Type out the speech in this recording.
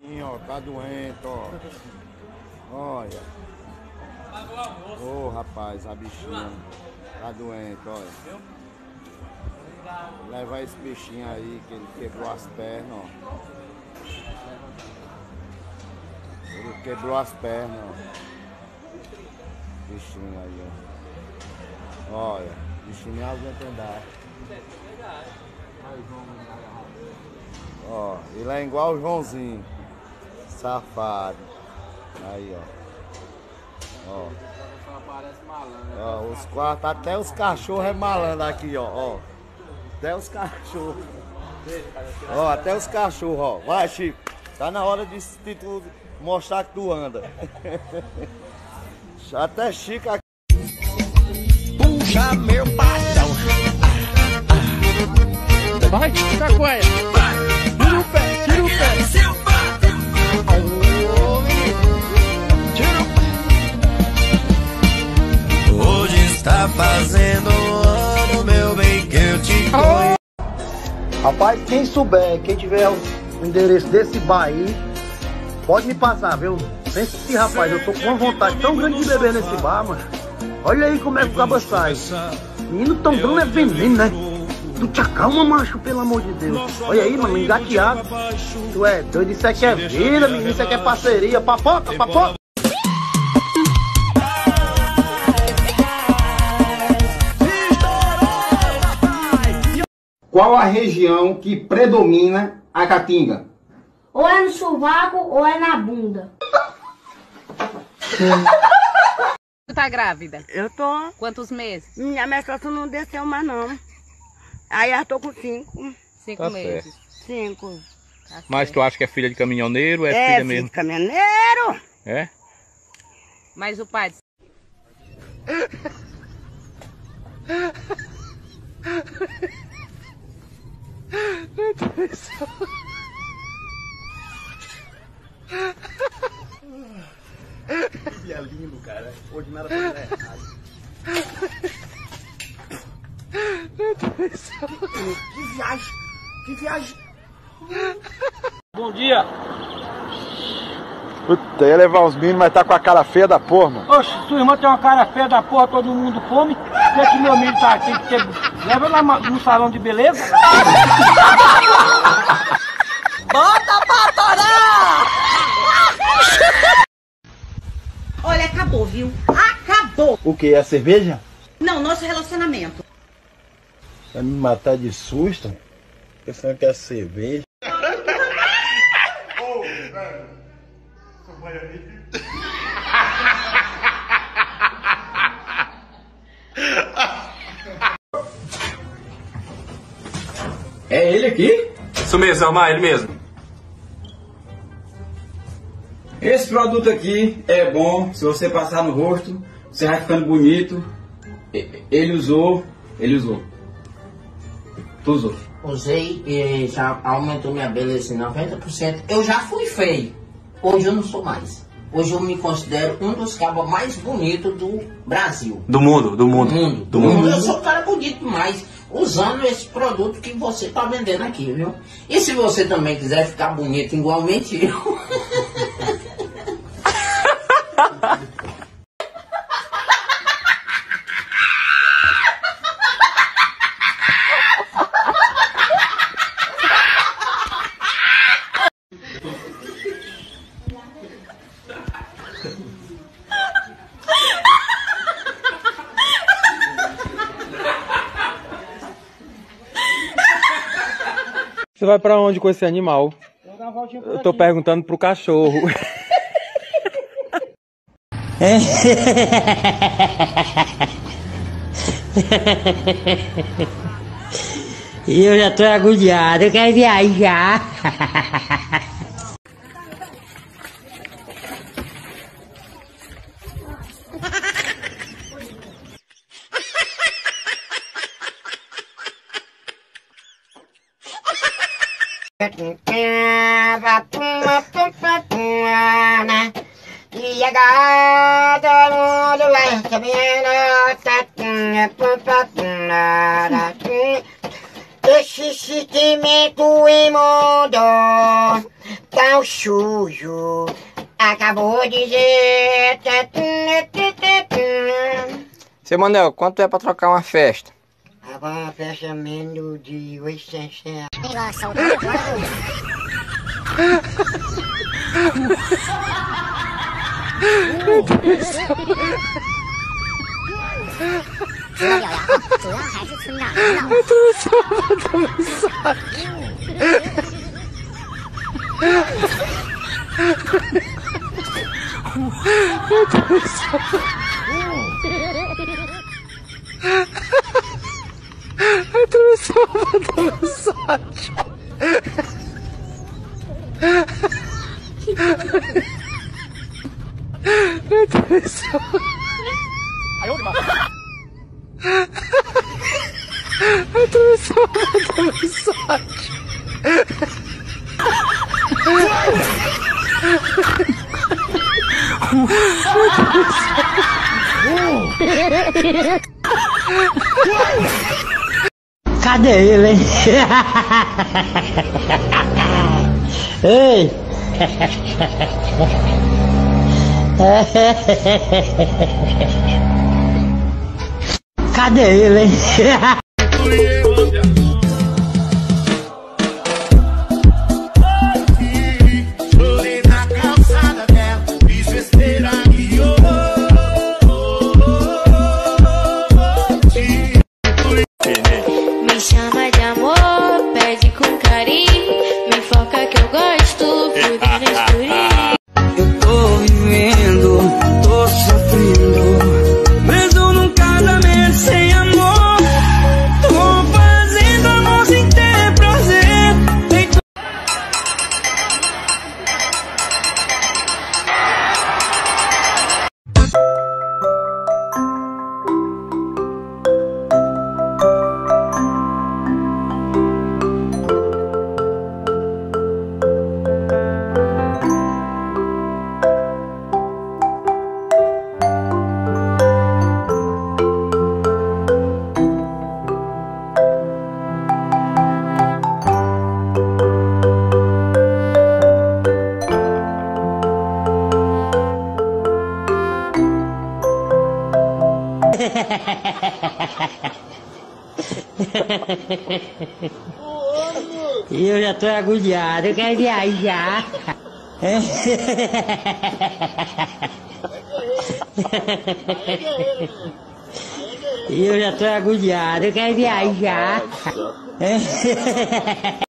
Ó, tá doente, ó. Olha. Ô, rapaz, a bichinha tá doente, olha. Leva esse bichinho aí que ele quebrou as pernas, ó. Ele quebrou as pernas, ó. Bichinho aí, ó. Olha, bichinho nem aguenta andar. Ó, ele é igual o Joãozinho. Safado. Aí, ó. Ó. Ó, os quatro, até os cachorros é malandro aqui, ó. Até os cachorros. Ó, até os cachorros, ó. Vai, Chico. Tá na hora de tu mostrar que tu anda. Até Chico aqui. Puxa meu patrão. Vai, cacoé. Tira o pé, tira o pé. Hoje está fazendo ano, meu bem, que eu te conheço. Rapaz, quem souber, quem tiver o endereço desse bar aí, pode me passar, viu? Pense, rapaz, eu tô com uma vontade tão grande de beber nesse bar, mano. Olha aí como é que o cabo sai. Menino tão dando é veneno, né? Tu te acalma, macho, pelo amor de Deus. Olha aí, mano, engateado. Tu é doido, isso aqui é vida, menino, isso aqui é parceria. Papoca, papoca. Qual a região que predomina a caatinga? Ou é no sovaco ou é na bunda. Tu tá grávida? Eu tô. Quantos meses? Minha menstruação não desceu mais não. Aí eu tô com 5. 5 Tá meses. 5. Tá Mas tu acha que é filha de caminhoneiro ou é filha filho mesmo? de caminhoneiro. É? Mas o pai... Que dia lindo, cara. Hoje nada pode dar errado. Que viagem! Que viagem! Bom dia. Puta, ia levar os meninos, mas tá com a cara feia da porra, mano. Oxe, sua irmã tem uma cara feia da porra, todo mundo come. Por que meu milho tá aqui? Leva lá no salão de beleza. Bota pra torar! Olha, acabou, viu? Acabou! O que? É a cerveja? Não, nosso relacionamento. Vai me matar de susto? Pensando que é cerveja. É ele aqui? Isso mesmo, Almar, ele mesmo. Esse produto aqui é bom, se você passar no rosto, você vai ficando bonito. Ele usou. Tu usou? Usei e já aumentou minha beleza em 90%. Eu já fui feio. Hoje eu não sou mais. Hoje eu me considero um dos cabos mais bonitos do Brasil. Do mundo. Do mundo. Eu sou um cara bonito demais. Usando esse produto que você está vendendo aqui, viu? E se você também quiser ficar bonito igualmente eu... Você vai pra onde com esse animal? Eu tô perguntando pro cachorro. Eu já tô agoniado, eu quero viajar. E agora todo mundo vai sabendo. Esse sentimento imundo pau sujo. Acabou de dizer. Seu Manel, quanto é pra trocar uma festa? Uma festa menos de 800 reais. Cadê ele, hein? Ei! Cadê ele, hein? Chorei na calçada dela, fiz besteira e me chama de amor, pede com carinho, me foca que eu gosto, fudendo escurinho. Eu tô vivendo, tô sofrendo, preso num casamento sem amor. Tô fazendo amor sem ter prazer. E eu já tô agoniado, eu quero viajar. E eu já tô agoniado, eu quero viajar.